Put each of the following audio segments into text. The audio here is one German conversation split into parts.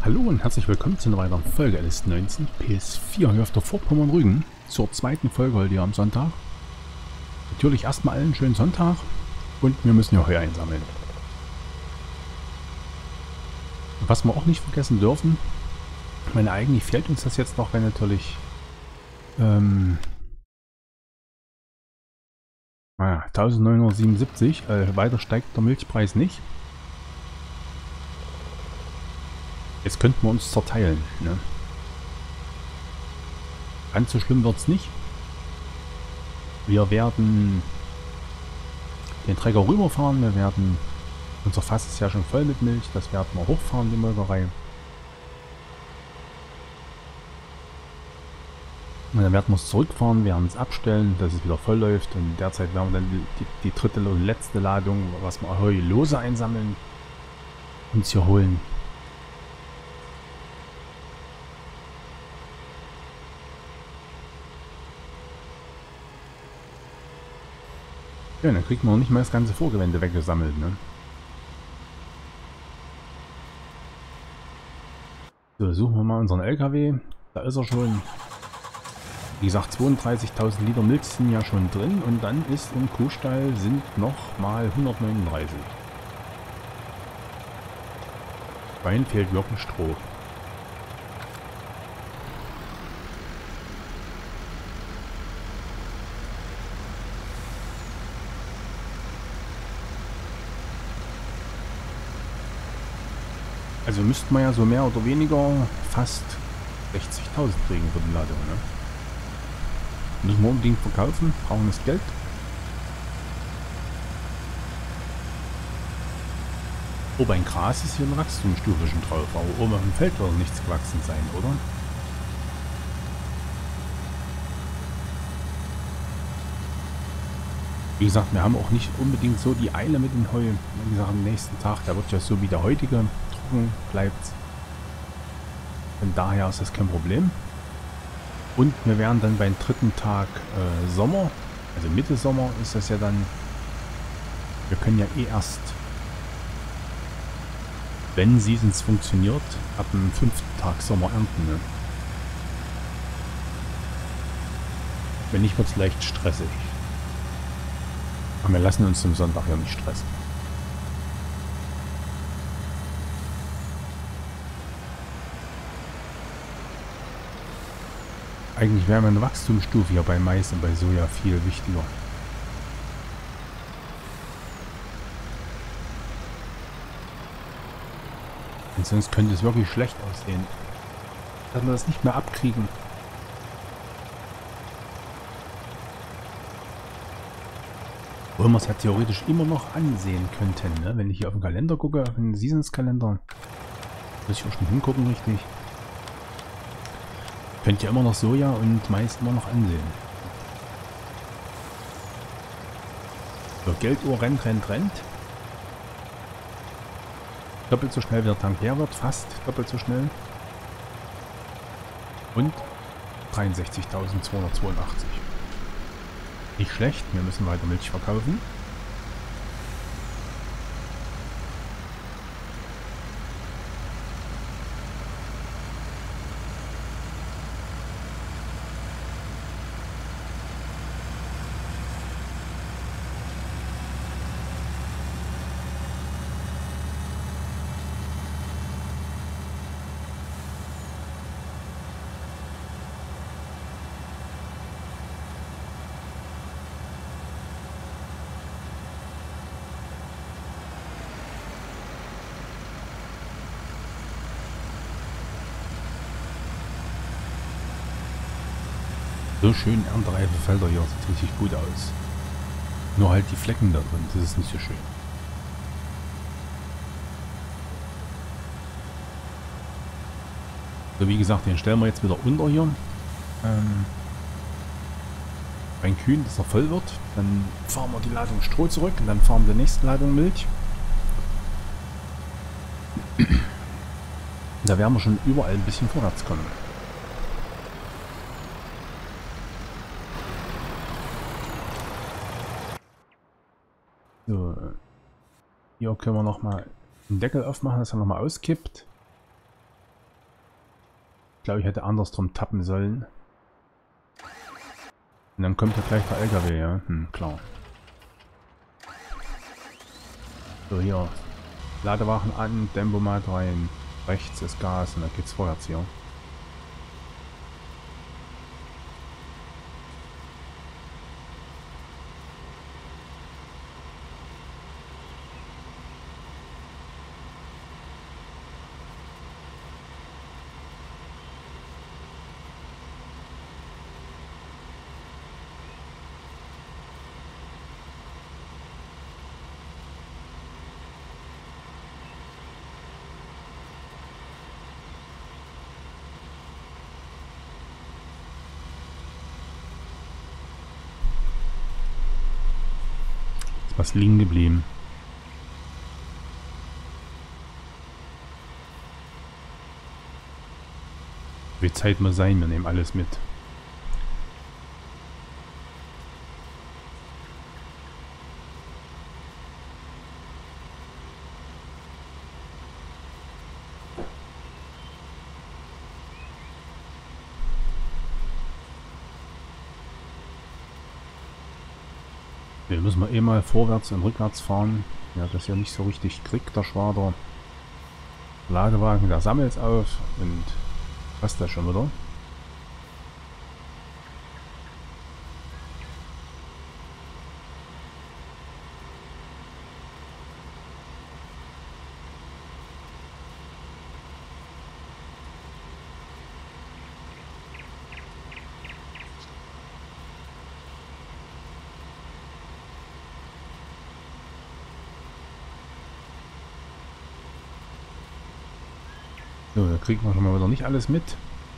Hallo und herzlich willkommen zu einer weiteren Folge LS19 PS4 hier auf der Vorpommern-Rügen. Zur zweiten Folge heute hier am Sonntag. Natürlich erstmal allen schönen Sonntag und wir müssen ja Heu einsammeln. Was wir auch nicht vergessen dürfen, ich meine eigentlich fehlt uns das jetzt noch, wenn natürlich 1977, weiter steigt der Milchpreis nicht. Jetzt könnten wir uns zerteilen. Ne? Ganz so schlimm wird es nicht. Wir werden den Träger rüberfahren, wir werden, unser Fass ist ja schon voll mit Milch, das werden wir hochfahren, die Molkerei. Und dann werden wir es zurückfahren, werden es abstellen, dass es wieder voll läuft und derzeit werden wir dann die dritte und letzte Ladung, was wir Heu lose einsammeln, uns hier holen. Ja, dann kriegt man noch nicht mal das ganze Vorgewende weggesammelt, ne? So, suchen wir mal unseren LKW. Da ist er schon. Wie gesagt, 32.000 Liter Milch sind ja schon drin und dann ist im Kuhstall sind noch mal 139. Schwein fehlt wirklich Stroh. Also müssten wir ja so mehr oder weniger fast 60.000 kriegen für die Ladung, ne? Müssen wir unbedingt verkaufen, brauchen das Geld. Oh, beim Gras ist hier eine Wachstumsstufe schon drauf, aber oben auf dem Feld wird nichts gewachsen sein, oder? Wie gesagt, wir haben auch nicht unbedingt so die Eile mit dem Heu. Wie gesagt, am nächsten Tag, da wird ja so wie der heutige trocken bleibt. Von daher ist das kein Problem. Und wir werden dann beim dritten Tag Sommer, also Mitte Sommer ist das ja dann, wir können ja eh erst, wenn Seasons funktioniert, ab dem 5. Tag Sommer ernten. Ne? Wenn nicht, wird es leicht stressig. Aber wir lassen uns zum Sonntag ja nicht stressen. Eigentlich wäre eine Wachstumsstufe hier bei Mais und bei Soja viel wichtiger. Und sonst könnte es wirklich schlecht aussehen. Dass wir das nicht mehr abkriegen. Wo wir es ja theoretisch immer noch ansehen könnten, ne? Wenn ich hier auf den Kalender gucke, auf den Seasons-Kalender, muss ich auch schon hingucken, richtig. Könnt ihr immer noch Soja und Mais immer noch ansehen. So, Gelduhr rennt. Doppelt so schnell wie der Tank leer wird, fast doppelt so schnell. Und 63.282. Nicht schlecht, wir müssen weiter Milch verkaufen. So schön erntereife Felder hier, sieht richtig gut aus. Nur halt die Flecken da drin, das ist nicht so schön. So, wie gesagt, den stellen wir jetzt wieder unter hier. Bei den Kühen, dass er voll wird. Dann fahren wir die Ladung Stroh zurück und dann fahren wir die nächste Ladung Milch. Da werden wir schon überall ein bisschen vorwärts kommen. So, hier können wir nochmal den Deckel aufmachen, dass er nochmal auskippt. glaube, ich hätte andersrum tappen sollen. Und dann kommt ja gleich der LKW, ja. Klar. So, hier. Ladewachen an, Tempomat rein. Rechts ist Gas und dann geht's vorwärts hier. Ist was liegen geblieben. Wie Zeit muss sein, wir nehmen alles mit. Wir müssen mal eh mal vorwärts und rückwärts fahren. Ja, das ja nicht so richtig kriegt, der Schwader. Ladewagen, der sammelt es auf und passt das schon wieder. So, da kriegen wir schon mal wieder nicht alles mit.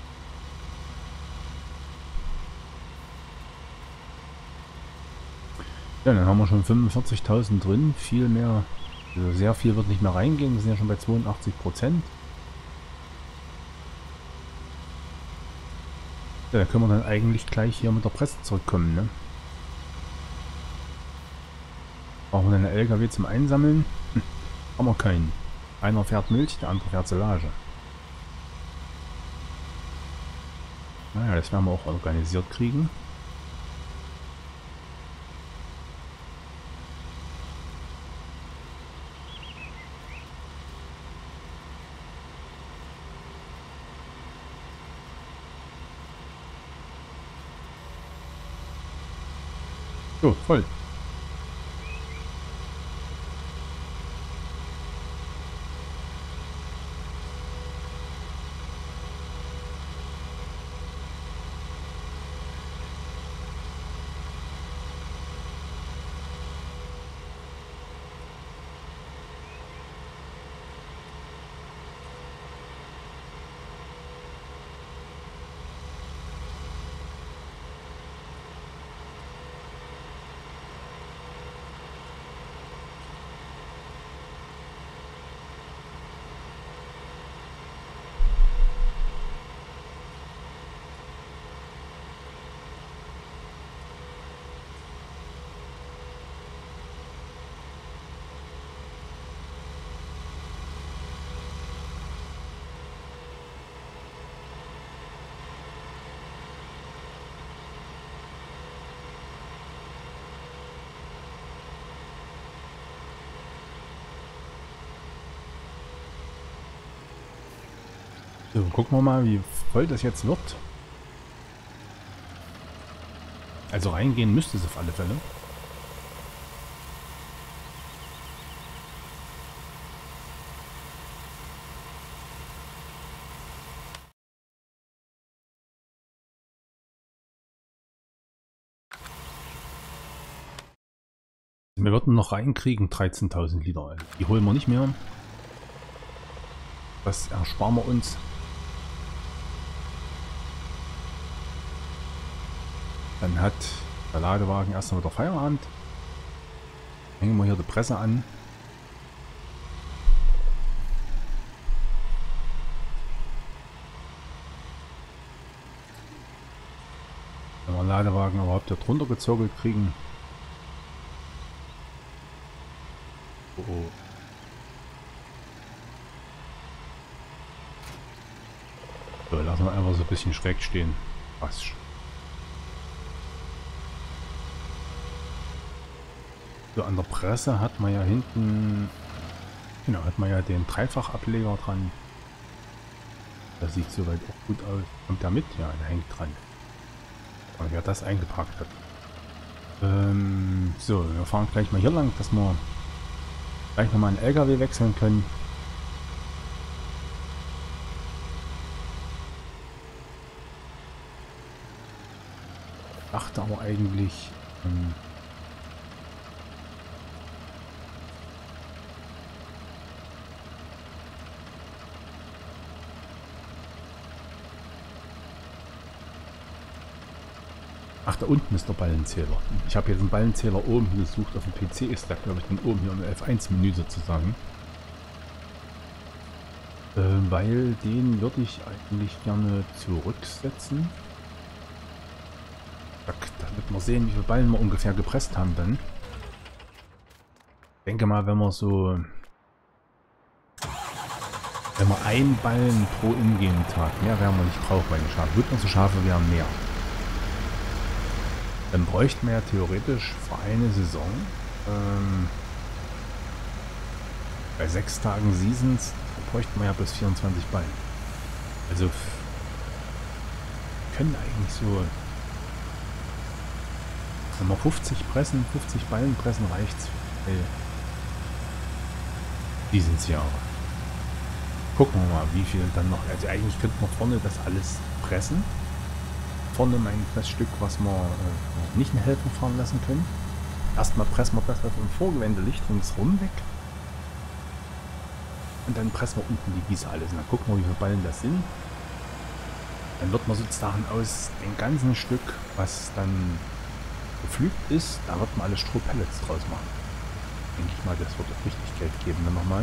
Ja, dann haben wir schon 45.000 drin. Viel mehr, also sehr viel wird nicht mehr reingehen. Wir sind ja schon bei 82%. Ja, da können wir dann eigentlich gleich hier mit der Presse zurückkommen, ne? Brauchen wir einen LKW zum Einsammeln? Haben wir keinen. Einer fährt Milch, der andere fährt Silage. Naja, das werden wir auch organisiert kriegen. So, voll. So, gucken wir mal, wie voll das jetzt wird. Also reingehen müsste es auf alle Fälle. Wir würden noch reinkriegen 13.000 Liter. Die holen wir nicht mehr. Das ersparen wir uns. Dann hat der Ladewagen erstmal wieder Feierabend. Hängen wir hier die Presse an. Wenn wir den Ladewagen überhaupt hier drunter gezirkelt kriegen. Oh, oh. So, lassen wir einfach so ein bisschen schräg stehen. Passt schon. So, an der Presse hat man ja hinten, genau, hat man ja den Dreifachableger dran. Das sieht soweit auch gut aus. Kommt der mit? Ja, der hängt dran. Und wer das eingepackt hat. So, wir fahren gleich mal hier lang, dass wir gleich nochmal einen LKW wechseln können. Ich dachte aber eigentlich, ach, da unten ist der Ballenzähler. Ich habe jetzt einen Ballenzähler oben gesucht. Auf dem PC ist der, glaube ich, dann oben hier im F1-Menü sozusagen. Weil den würde ich eigentlich gerne zurücksetzen. Damit wir sehen, wie viele Ballen wir ungefähr gepresst haben dann. Ich denke mal, wenn wir so... Wenn wir einen Ballen pro Ingame-Tag, mehr werden wir nicht brauchen bei den Schafen. Gut, unsere Schafe wären mehr. Dann bräuchten wir ja theoretisch für eine Saison bei 6 Tagen Seasons bräuchten wir ja bis 24 Ballen. Also wir können eigentlich so, wenn wir 50 Ballen pressen, reicht's für Seasons-Jahre. Gucken wir mal, wie viel dann noch. Also eigentlich könnten wir vorne das alles pressen. Vorne mein Pressstück, was wir nicht in Helfen fahren lassen können. Erstmal pressen wir das, was im Vorgewende liegt, ringsrum weg. Und dann pressen wir unten die Wiese alles. Und dann gucken wir, wie viele Ballen das sind. Dann wird man sozusagen aus dem ganzen Stück, was dann gepflügt ist, da wird man alle Strohpellets draus machen. Denke ich mal, das wird auch richtig Geld geben dann nochmal.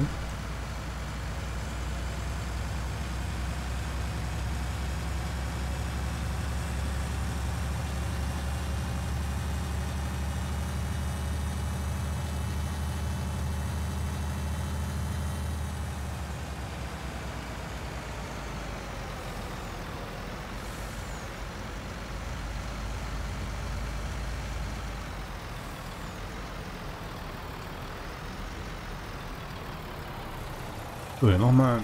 So, ja nochmal.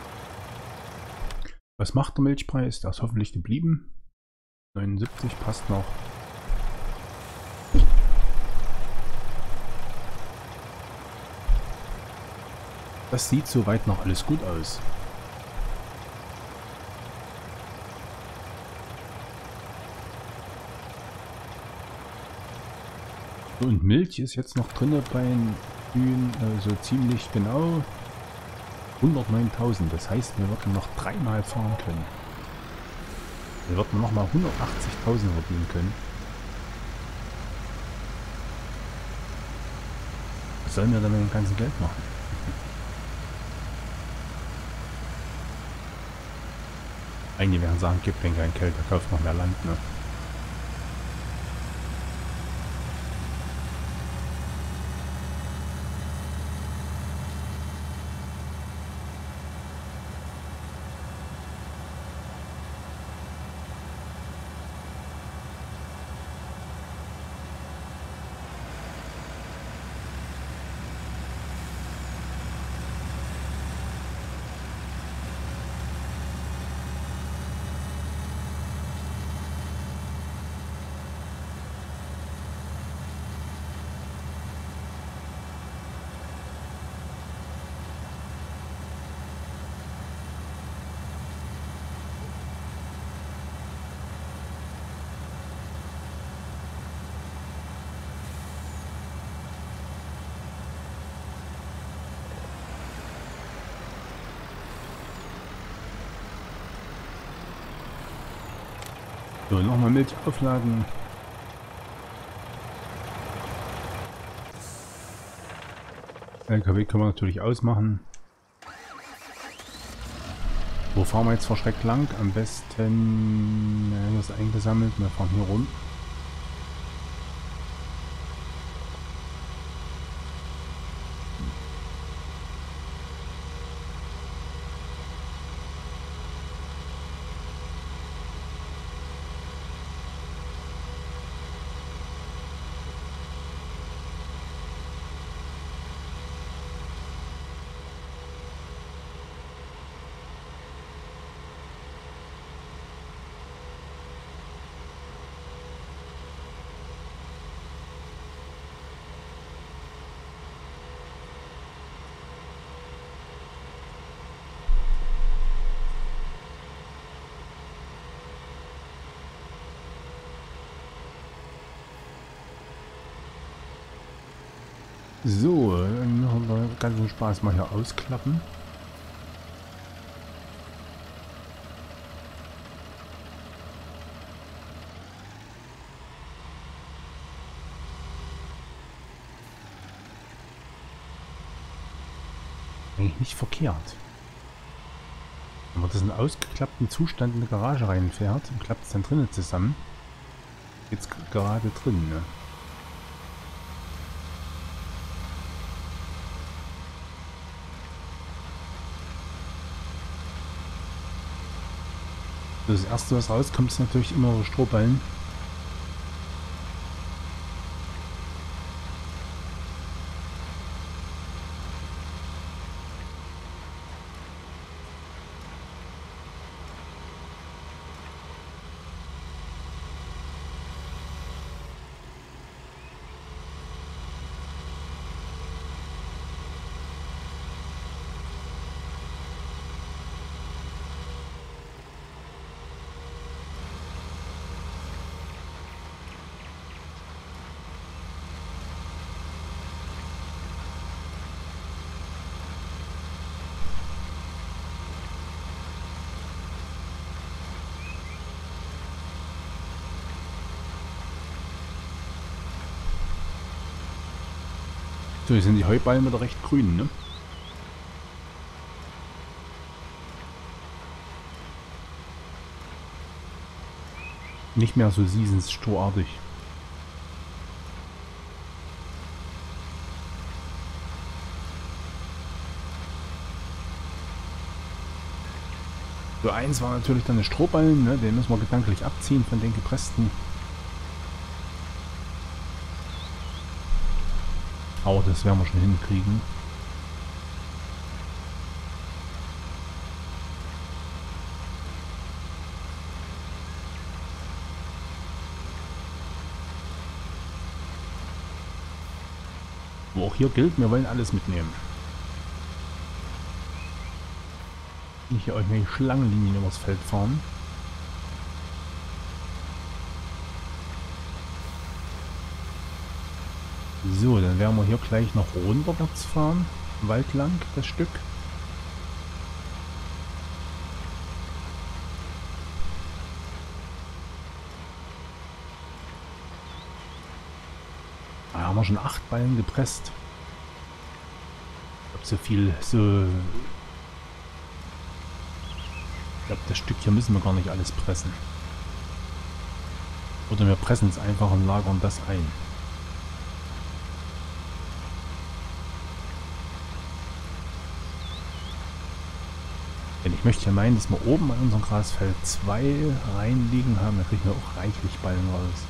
Was macht der Milchpreis? Der ist hoffentlich geblieben. 79 passt noch. Das sieht soweit noch alles gut aus. So, und Milch ist jetzt noch drin bei den Kühen, so ziemlich genau 109.000. Das heißt, wir würden noch 3-mal fahren können. Wir würden nochmal 180.000 verdienen können. Was sollen wir dann mit dem ganzen Geld machen? Einige werden sagen, gibt denn kein Geld, er kauft noch mehr Land, ne? So, nochmal Milch aufladen. LKW können wir natürlich ausmachen. Wo fahren wir jetzt verschreckt lang? Am besten, hier ist eingesammelt, wir fahren hier rum. So, dann machen wir den ganzen Spaß mal hier ausklappen. Eigentlich nicht verkehrt. Wenn man das in ausgeklappten Zustand in die Garage reinfährt und klappt es dann drinnen zusammen, geht's gerade drin, ne? Das erste, was rauskommt, ist natürlich immer so Strohballen. So, hier sind die Heuballen wieder recht grün, ne? Nicht mehr so seasons-strohartig. So, eins war natürlich dann der Strohballen, ne? Den müssen wir gedanklich abziehen von den gepressten. Aber das werden wir schon hinkriegen. Wo auch hier gilt, wir wollen alles mitnehmen. Nicht hier irgendwelche Schlangenlinien übers Feld fahren. So, dann werden wir hier gleich noch runterwärts fahren. Wald lang, das Stück. Da haben wir schon 8 Ballen gepresst. Ich glaube, so viel, ich glaube, das Stück hier müssen wir gar nicht alles pressen. Oder wir pressen es einfach und lagern das ein. Denn ich möchte ja meinen, dass wir oben an unserem Grasfeld 2 reinliegen haben. Da kriegen wir auch reichlich Ballen raus.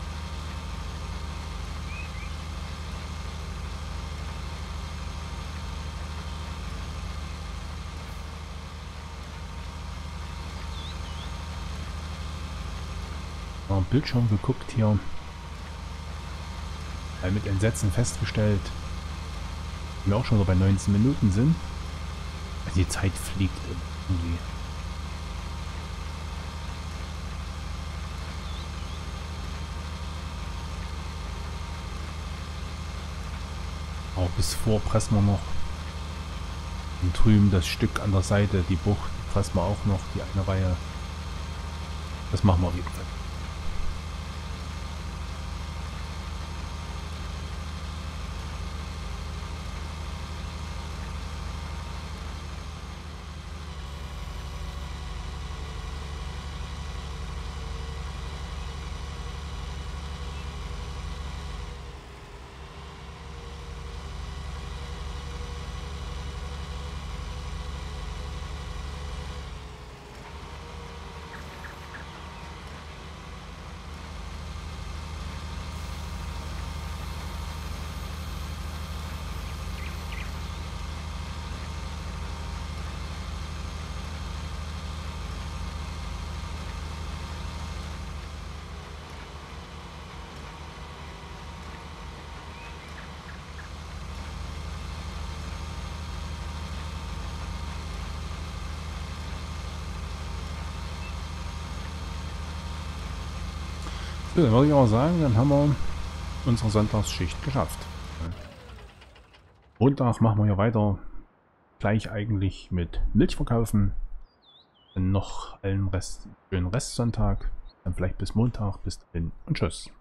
Am Bildschirm geguckt hier. Mit Entsetzen festgestellt, dass wir auch schon so bei 19 Minuten sind. Also die Zeit fliegt irgendwie. Aber bis vor pressen wir noch. Und drüben das Stück an der Seite, die Bucht, pressen wir auch noch, die eine Reihe. Das machen wir auf jeden Fall. So, dann würde ich auch sagen, dann haben wir unsere Sonntagsschicht geschafft. Montag machen wir hier weiter. Gleich eigentlich mit Milch verkaufen. Dann noch allen Rest, schönen Restsonntag. Dann vielleicht bis Montag. Bis dahin und tschüss.